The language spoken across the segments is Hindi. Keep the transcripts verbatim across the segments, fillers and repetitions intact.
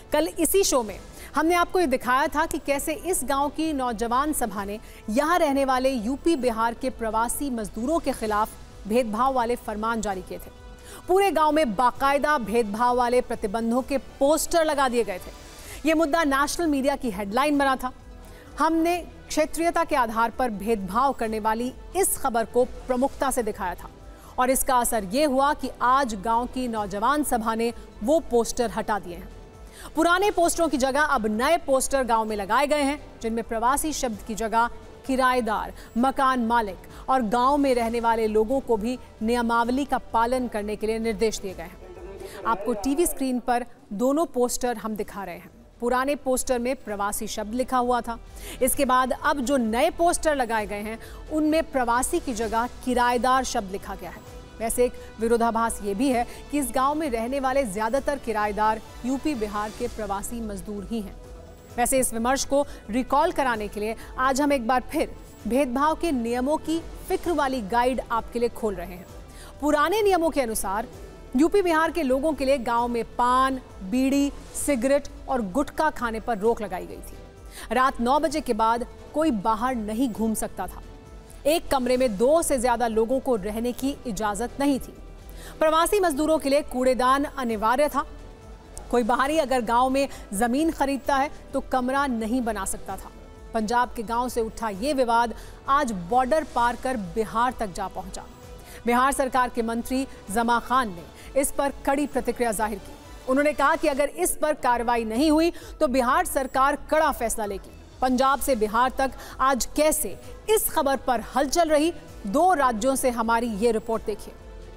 कल इसी शो में हमने आपको ये दिखाया था कि कैसे इस गांव की नौजवान सभा ने यहां रहने वाले यूपी बिहार के प्रवासी मजदूरों के खिलाफ भेदभाव वाले फरमान जारी किए थे। पूरे गांव में बाकायदा भेदभाव वाले प्रतिबंधों के पोस्टर लगा दिए गए थे। ये मुद्दा नेशनल मीडिया की हेडलाइन बना था। हमने क्षेत्रीयता के आधार पर भेदभाव करने वाली इस खबर को प्रमुखता से दिखाया था और इसका असर ये हुआ कि आज गांव की नौजवान सभा ने वो पोस्टर हटा दिए हैं। पुराने पोस्टरों की जगह अब नए पोस्टर गांव में लगाए गए हैं, जिनमें प्रवासी शब्द की जगह किराएदार, मकान मालिक और गांव में रहने वाले लोगों को भी नियमावली का पालन करने के लिए निर्देश दिए गए हैं। आपको टीवी स्क्रीन पर दोनों पोस्टर हम दिखा रहे हैं। पुराने पोस्टर में प्रवासी शब्द लिखा हुआ था। इसके बाद अब जो नए पोस्टर लगाए गए हैं उनमें प्रवासी की जगह किराएदार शब्द लिखा गया है। वैसे एक विरोधाभास ये भी है कि इस गांव में रहने वाले ज्यादातर किराएदार यूपी बिहार के प्रवासी मजदूर ही हैं। वैसे इस विमर्श को रिकॉल कराने के लिए आज हम एक बार फिर भेदभाव के नियमों की फिक्र वाली गाइड आपके लिए खोल रहे हैं। पुराने नियमों के अनुसार यूपी बिहार के लोगों के लिए गांव में पान, बीड़ी, सिगरेट और गुटखा खाने पर रोक लगाई गई थी। रात नौ बजे के बाद कोई बाहर नहीं घूम सकता था। एक कमरे में दो से ज्यादा लोगों को रहने की इजाजत नहीं थी। प्रवासी मजदूरों के लिए कूड़ेदान अनिवार्य था। कोई बाहरी अगर गांव में जमीन खरीदता है तो कमरा नहीं बना सकता था। पंजाब के गांव से उठा ये विवाद आज बॉर्डर पार कर बिहार तक जा पहुंचा। बिहार सरकार के मंत्री जमा खान ने इस पर कड़ी प्रतिक्रिया जाहिर की। उन्होंने कहा कि अगर इस पर कार्रवाई नहीं हुई तो बिहार सरकार कड़ा फैसला लेगी। पंजाब से बिहार तक आज कैसे इस खबर पर हलचल रही, दो राज्यों से हमारी ये रिपोर्ट देखिए।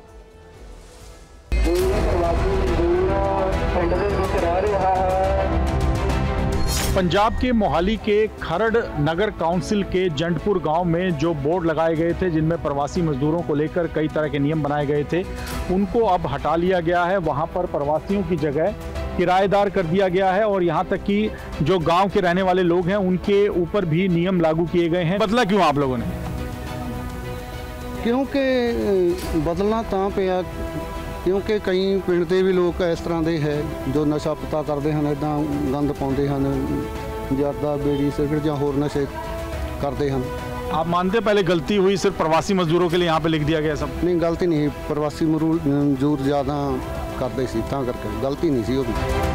पंजाब के मोहाली के खरड़ नगर काउंसिल के जंडपुर गांव में जो बोर्ड लगाए गए थे जिनमें प्रवासी मजदूरों को लेकर कई तरह के नियम बनाए गए थे, उनको अब हटा लिया गया है। वहां पर प्रवासियों की जगह किराएदार कर दिया गया है और यहाँ तक कि जो गांव के रहने वाले लोग हैं उनके ऊपर भी नियम लागू किए गए हैं। बदला क्यों आप लोगों ने? क्योंकि बदलना तां पिया क्योंकि कई पिंड के भी लोग इस तरह के है जो नशा पता करते हैं, इदा गंद पाते हैं, जर्दा, बीड़ी, सिगरेट या होर नशे करते हैं। आप मानते पहले गलती हुई, सिर्फ प्रवासी मजदूरों के लिए यहाँ पे लिख दिया गया सब? नहीं, गलती नहीं। प्रवासी मजदूर ज़्यादा करते सी, तां करके गलती नहीं सी वो भी।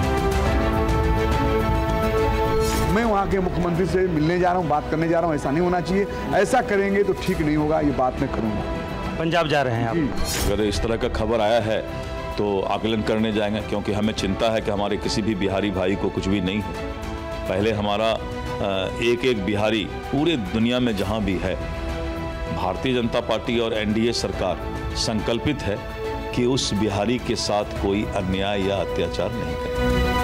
मैं वहाँ के मुख्यमंत्री से मिलने जा रहा हूँ, बात करने जा रहा हूँ। ऐसा नहीं होना चाहिए, ऐसा करेंगे तो ठीक नहीं होगा, ये बात मैं करूँगा। पंजाब जा रहे हैं आप? अगर इस तरह का खबर आया है तो आकलन करने जाएंगे, क्योंकि हमें चिंता है कि हमारे किसी भी बिहारी भाई को कुछ भी नहीं हो। पहले हमारा एक एक बिहारी पूरे दुनिया में जहां भी है, भारतीय जनता पार्टी और एनडीए सरकार संकल्पित है कि उस बिहारी के साथ कोई अन्याय या अत्याचार नहीं करे।